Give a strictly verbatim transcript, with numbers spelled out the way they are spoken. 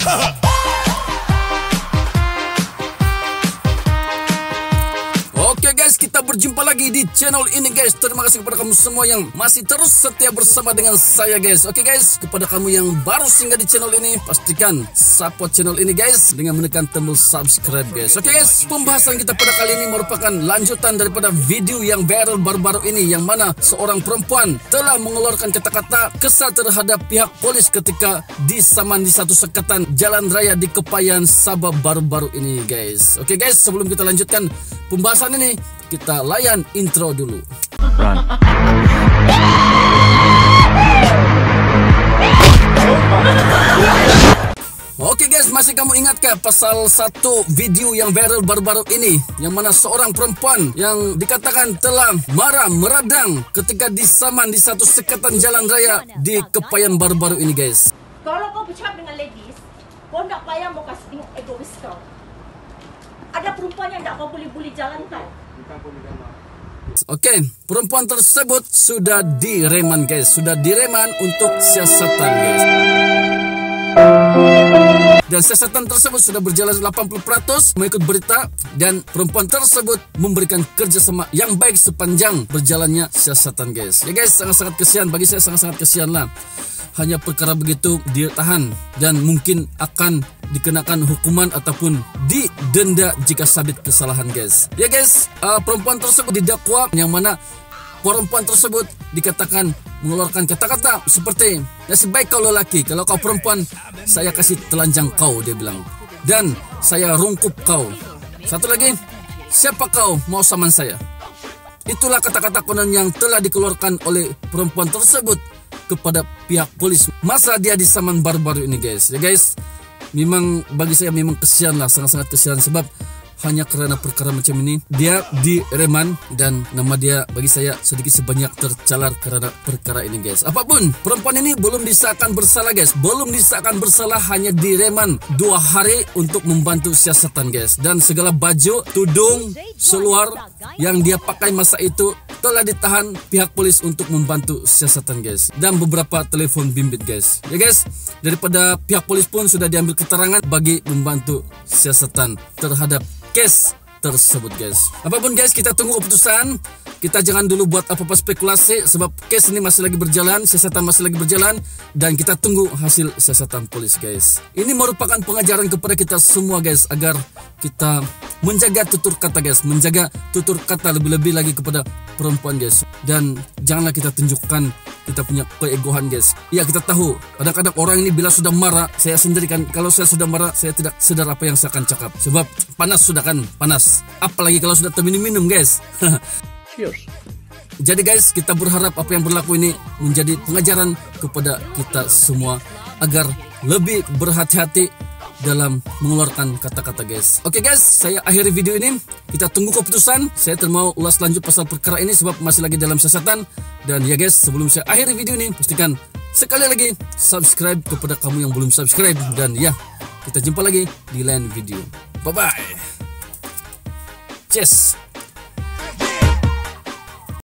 Oke guys, kita berjumpa lagi di channel ini guys. Terima kasih kepada kamu semua yang masih terus setia bersama dengan saya guys. Oke guys, kepada kamu yang baru singgah di channel ini, pastikan support channel ini guys dengan menekan tombol subscribe guys. Oke guys, pembahasan kita pada kali ini merupakan lanjutan daripada video yang viral baru-baru ini, yang mana seorang perempuan telah mengeluarkan kata-kata kesal terhadap pihak polis ketika disaman di satu sekatan jalan raya di Kepayan, Sabah baru-baru ini guys. Oke guys, sebelum kita lanjutkan pembahasan ini, kita layan intro dulu. Run. Oke guys, masih kamu ingatkah pasal satu video yang viral baru-baru ini, yang mana seorang perempuan yang dikatakan telah marah meradang ketika disaman di satu sekatan jalan raya di Kepayan baru-baru ini guys. Kalau kau bercakap dengan ladies, kau tak payah mau kasih tengok egois kau. Ada perempuan yang tak kau boleh bully jalan kau. Oke, perempuan tersebut sudah direman guys, sudah direman untuk siasatan guys. Dan siasatan tersebut sudah berjalan delapan puluh peratus mengikut berita, dan perempuan tersebut memberikan kerjasama yang baik sepanjang berjalannya siasatan guys. Ya guys, sangat-sangat kesian, bagi saya sangat-sangat kesian lah. Hanya perkara begitu dia tahan dan mungkin akan dikenakan hukuman ataupun didenda jika sabit kesalahan guys. Ya guys, uh, perempuan tersebut didakwa, yang mana perempuan tersebut dikatakan mengeluarkan kata-kata seperti, nasib baik kau lelaki, kalau kau perempuan saya kasih telanjang kau, dia bilang, dan saya rungkup kau. Satu lagi, siapa kau mau saman saya? Itulah kata-kata konon yang telah dikeluarkan oleh perempuan tersebut kepada pihak polis masa dia disaman baru-baru ini guys. Ya guys, memang bagi saya memang kesian lah, sangat-sangat kesian, sebab hanya karena perkara macam ini dia direman, dan nama dia bagi saya sedikit sebanyak tercalar karena perkara ini guys. Apapun, perempuan ini belum disahkan bersalah guys, belum disahkan bersalah, hanya direman dua hari untuk membantu siasatan guys. Dan segala baju, tudung, seluar yang dia pakai masa itu telah ditahan pihak polis untuk membantu siasatan guys, dan beberapa telepon bimbit guys. Ya guys, daripada pihak polis pun sudah diambil keterangan bagi membantu siasatan terhadap case tersebut guys. Apapun guys, kita tunggu keputusan. Kita jangan dulu buat apa-apa spekulasi, sebab case ini masih lagi berjalan, siasatan masih lagi berjalan, dan kita tunggu hasil siasatan polis guys. Ini merupakan pengajaran kepada kita semua guys, agar kita menjaga tutur kata guys, menjaga tutur kata lebih-lebih lagi kepada perempuan guys. Dan janganlah kita tunjukkan kita punya keegoan guys. Ya, kita tahu kadang-kadang orang ini bila sudah marah, saya sendiri kan, kalau saya sudah marah saya tidak sedar apa yang saya akan cakap, sebab panas sudah kan, panas. Apalagi kalau sudah terminum-minum guys. Cheers. Jadi guys, kita berharap apa yang berlaku ini menjadi pengajaran kepada kita semua agar lebih berhati-hati dalam mengeluarkan kata-kata guys. Oke guys, saya akhiri video ini. Kita tunggu keputusan. Saya tidak mau ulas lanjut pasal perkara ini sebab masih lagi dalam siasatan. Dan ya guys, sebelum saya akhiri video ini, pastikan sekali lagi subscribe kepada kamu yang belum subscribe. Dan ya, kita jumpa lagi di lain video. Bye bye. Cheers.